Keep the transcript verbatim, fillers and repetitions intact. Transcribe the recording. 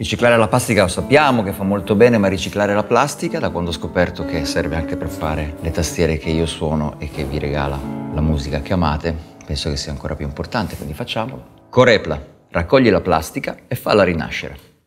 Riciclare la plastica lo sappiamo che fa molto bene, ma riciclare la plastica, da quando ho scoperto che serve anche per fare le tastiere che io suono e che vi regala la musica che amate, penso che sia ancora più importante, quindi facciamolo. Corepla, raccogli la plastica e falla rinascere.